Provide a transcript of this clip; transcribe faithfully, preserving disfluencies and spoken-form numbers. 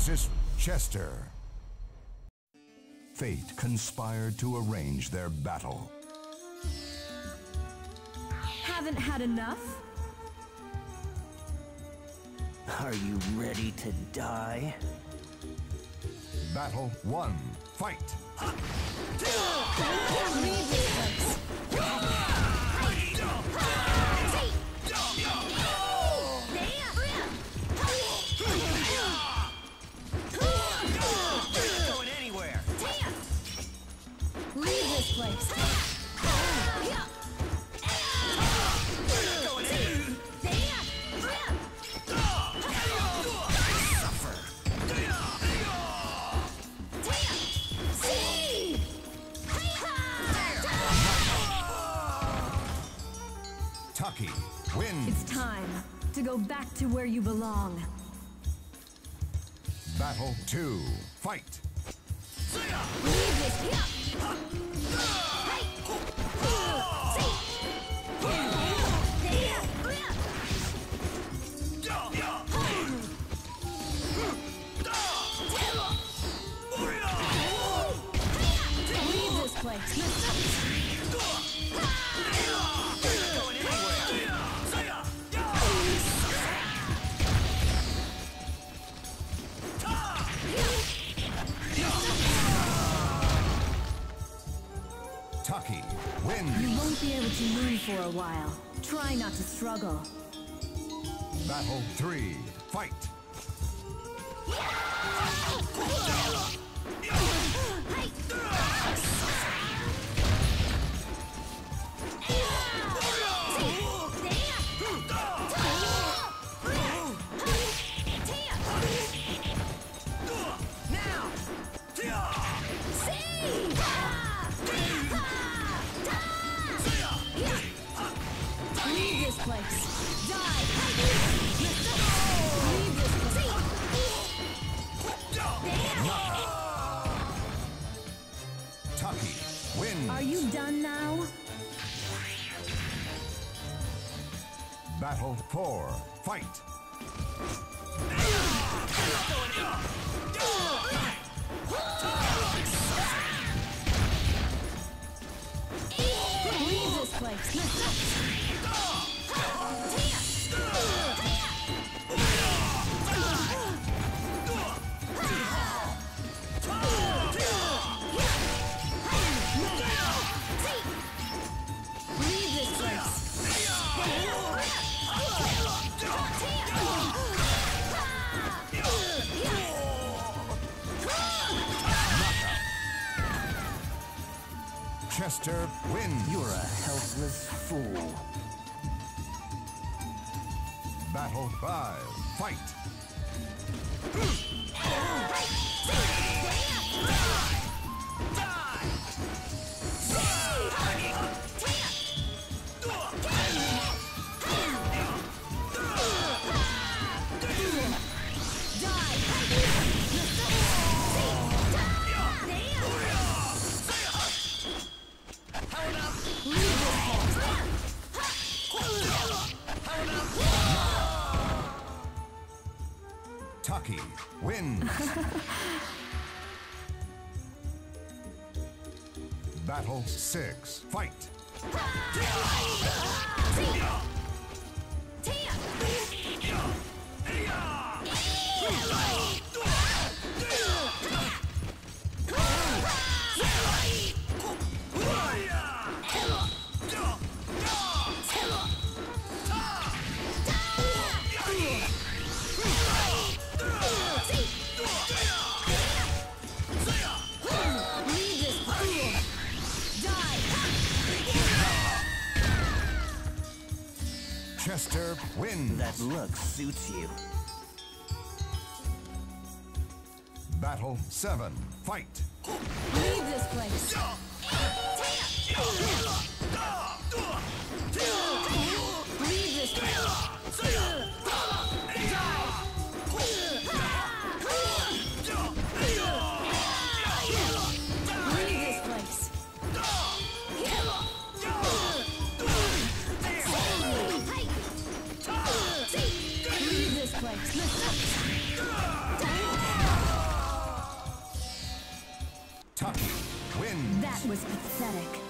versus Chester. Fate conspired to arrange their battle. Haven't had enough? Are you ready to die? Battle one, fight! Leave this place. Going anywhere. Leave this place. Tucky wins. It's time to go back to where you belong. Battle two, fight! Leave this here. Leave this place. Tucky wins. You won't be able to move for a while. Try not to struggle. Battle three, fight! Leave this place. Die. Leave this place. Tucky wins. Are you done now? Battle four, fight! Leave this place. Leave this place. Chester wins. You're a helpless fool. Battle five, fight! Tucky wins. Battle six, fight! Chester wins. That look suits you. Battle seven, fight! Leave this place. Leave this place. Leave this place. was pathetic.